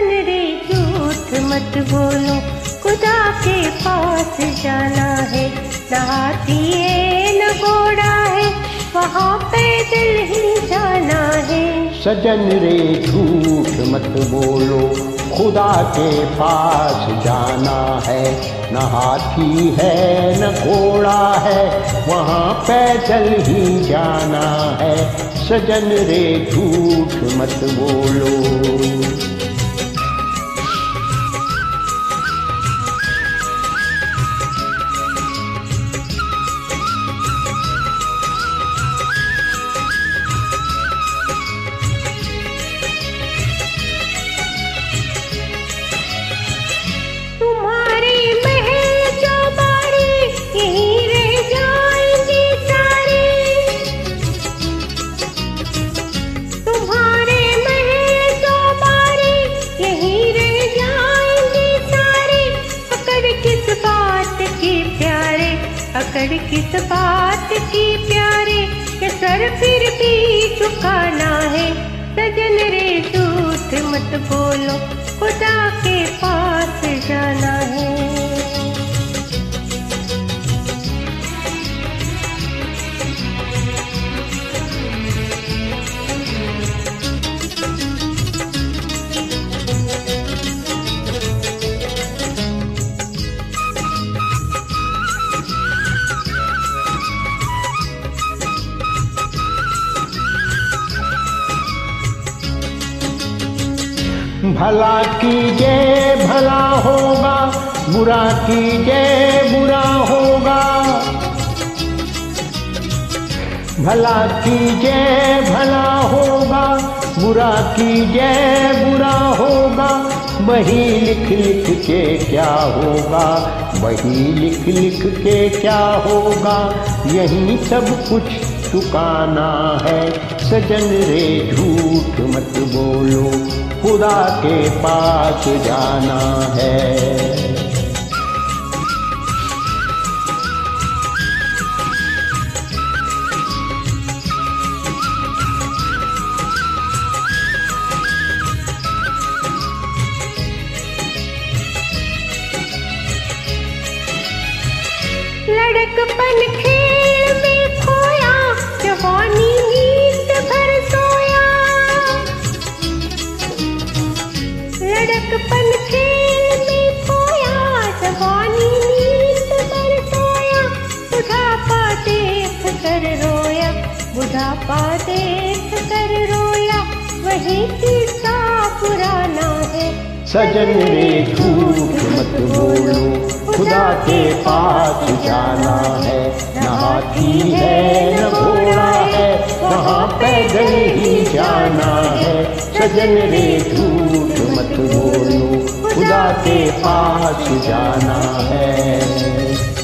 रे झूठ मत बोलो, खुदा के पास जाना है। न हाथी है न घोड़ा है, वहाँ पैदल ही जाना है। सजन रे झूठ मत बोलो, खुदा के पास जाना है। न हाथी है न घोड़ा है, वहाँ पैदल ही जाना है। सजन रे झूठ मत बोलो। अकड़ किस बात की प्यारे, के सर फिर भी झुकाना है। सजन रे झूठ मत बोलो, खुदा के पास जाना है। भला कीजिए भला होगा, बुरा कीजिए बुरा होगा। भला कीजिए भला होगा, बुरा कीजिए बुरा होगा। वही लिख लिख के क्या होगा, वही लिख लिख के क्या होगा। यही सब कुछ चुकाना है। सजन रे झूठ मत बोलो, खुदा के पास जाना है। लड़कपन खेल में खोया, जवानी नींद भर सोया। लड़कपन खेल में खोया, जवानी नींद भर सोया। बुढ़ापा देख कर रोया, बुढ़ापा देख कर रोया। वही किस्सा पुराना है। सजन रे झूठ मत बोलो, खुदा के पास जाना है। न हाथी है न घोड़ा है, वहाँ पैदल ही जाना है। सजन रे झूठ मत बोलो, खुदा के पास जाना है।